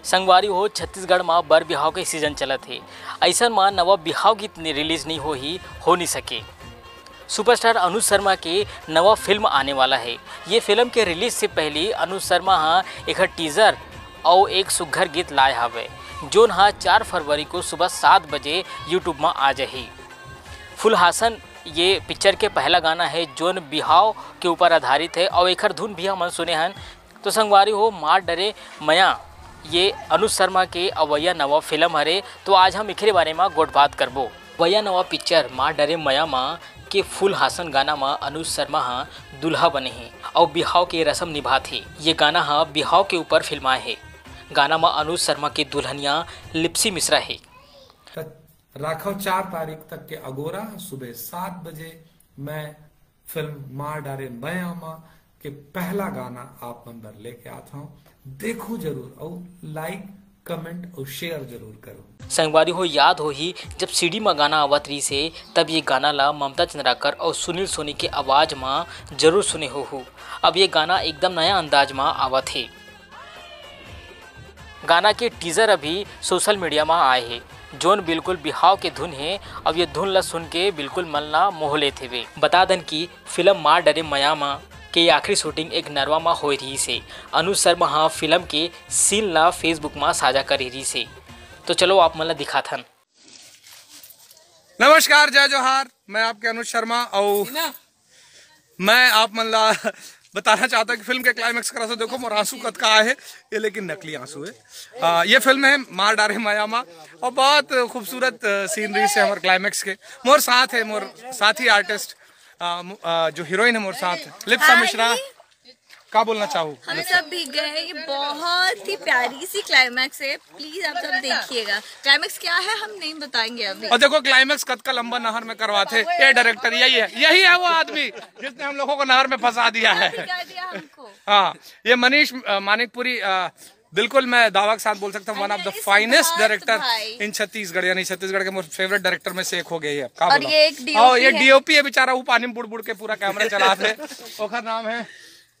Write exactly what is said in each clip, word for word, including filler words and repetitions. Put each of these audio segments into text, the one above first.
संगवारी हो छत्तीसगढ़ में बर बिहाव के सीजन चलत है। ऐसा में नवा बिहाव गीत रिलीज नहीं हो ही हो नहीं सके। सुपरस्टार अनुज शर्मा के नवा फिल्म आने वाला है। ये फिल्म के रिलीज से पहले अनुज शर्मा हाँ एक टीजर और एक सुघर गीत लाए हवे, जोन हाँ चार फरवरी को सुबह सात बजे यूट्यूब में आ जाही। फुलहासन ये पिक्चर के पहला गाना है जोन बिहाव के ऊपर आधारित है और एक धुन भी हम सुने हैं। तो संगवारी हो मार डरे मया ये अनुज शर्मा के अवैया नवा फिल्म हरे। तो आज हम इखरे बारे में गोट बात करबो। अवैया नवा पिक्चर मार डरे मया माँ के फुलहासन गाना में अनुज शर्मा हाँ दुल्हा बने हैं और बिहाव के रस्म निभाते। ये गाना हाँ बिहाव के ऊपर फिल्माए है। गाना में अनुज शर्मा की दुल्हनिया लिप्सी मिश्रा है। राखव चार तारीख तक के अगोरा सुबह सात बजे मैं फिल्म मार डारे मयामा के पहला गाना आप मंदिर लेके आता हूँ। देखो जरूर और लाइक कमेंट और शेयर जरूर करो। संगवारी हो याद हो ही जब सीडी में गाना आवत रही से तब ये गाना ला ममता चंद्राकर और सुनील सोनी के आवाज में जरूर सुने हो, हो। अब ये गाना एकदम नया अंदाज में आवत है। गाना के टीजर अभी सोशल मीडिया में आए हैं, जोन बिल्कुल बिहाव के धुन है। अब ये धुन ला सुन के बिल्कुल मन ला मोह लेते वे। बता दें कि फिल्म मार डरे मयामा के आखिरी शूटिंग एक नरवा में हो रही से। अनुज शर्मा हाँ फिल्म के सीन ला फेसबुक में साझा कर रही से। तो चलो आप मन ला दिखा थन। नमस्कार, जय जोहार। मैं आपके अनुज शर्मा और मैं आप मन ला बताना चाहता हूँ कि फिल्म के क्लाइमेक्स करा से देखो मोर आंसू कत का है ये, लेकिन नकली आंसू है। आ, ये फिल्म है मार डारे मयामा और बहुत खूबसूरत सीनरी से हमारे क्लाइमेक्स के। मोर साथ है मोर साथी आर्टिस्ट आ, आ, जो हीरोइन है मोर साथ लिप्सा मिश्रा। क्या बोलना चाहूँ? हम सब भी गए, ये बहुत ही प्यारी सी क्लाइमैक्स है। प्लीज आप सब देखिएगा। क्लाइमैक्स क्या है हम नहीं बताएंगे अभी। और देखो क्लाइमैक्स कद का लंबा नहर में करवाते। ये डायरेक्टर यही है, यही है वो आदमी जिसने हम लोगों को नहर में फंसा दिया है। हाँ, ये मनीष मानिकपुरी। बिल्कुल मैं दावा के साथ बोल सकता हूँ one of the finest director in Chhattisgarh, यानी छत्तीसगढ़ के मोस्ट फेवरेट डायरेक्टर में से एक हो गई है। और ये एक डीओपी ये डीओपी है बेचारा, वो पानी में बुड़ बुड़ के पूरा कैमरा चलाते। ओखर नाम है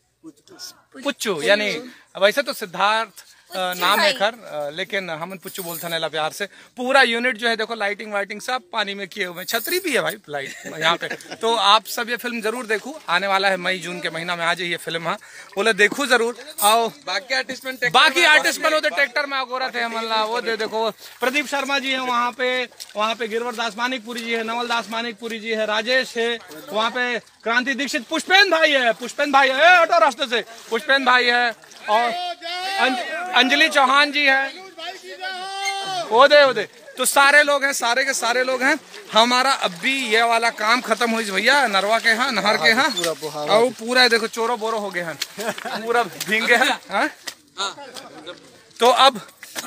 पुच्चू, यानी वैसे तो सिद्धार्थ नाम है खर, लेकिन हम पुच्चू बोलते हैं प्यार से। पूरा यूनिट जो है देखो लाइटिंग वाइटिंग सब पानी में किए हुए, छतरी भी है भाई लाइट यहाँ पे। तो आप सब ये फिल्म जरूर देखो, आने वाला है मई जून के महीना में आ जाए ये फिल्म। हाँ बोले देखो जरूर। आओ बाकी आर्टिस्ट में बाकी आर्टिस्ट में होते ट्रैक्टर में अगोरा थे हमला वो दे देखो। प्रदीप शर्मा जी है वहाँ पे, वहाँ पे गिरवर दास मानिकपुरी जी है, नवल दास मानिकपुरी जी है, राजेश है वहाँ पे, क्रांति दीक्षित, पुष्पेंद्र भाई है, पुष्पेंद्र भाई है ऑटो रास्ते से, पुष्पेंद्र भाई है, और अंजलि चौहान जी है, वो दे वो दे। तो सारे लोग हैं, सारे के सारे लोग हैं। हमारा अभी ये वाला काम खत्म हुई भैया नरवा के यहाँ, नहर के यहाँ, और पूरा देखो चोरो बोरो हो गए हैं, पूरा भींगे हैं। तो अब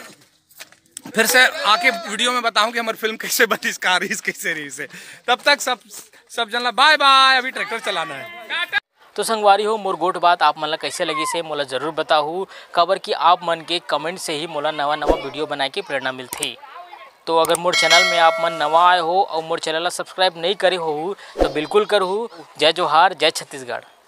फिर से आके वीडियो में बताऊं कि हमारी फिल्म कैसे बनी, कारइस कैसे रही से। तब तक सब सब जनला बाय बाय, अभी ट्रैक्टर चलाना है। तो संगवारी हो मोर गोट बात आप मन ला कैसे लगी से मोला जरूर बताहू। खबर कि आप मन के कमेंट से ही मोला नवा नवा वीडियो बनाए के प्रेरणा मिलती। तो अगर मोर चैनल में आप मन नवा आए हो और मोर चैनल ला सब्सक्राइब नहीं करे हो तो बिल्कुल करो। जय जोहार, जय छत्तीसगढ़।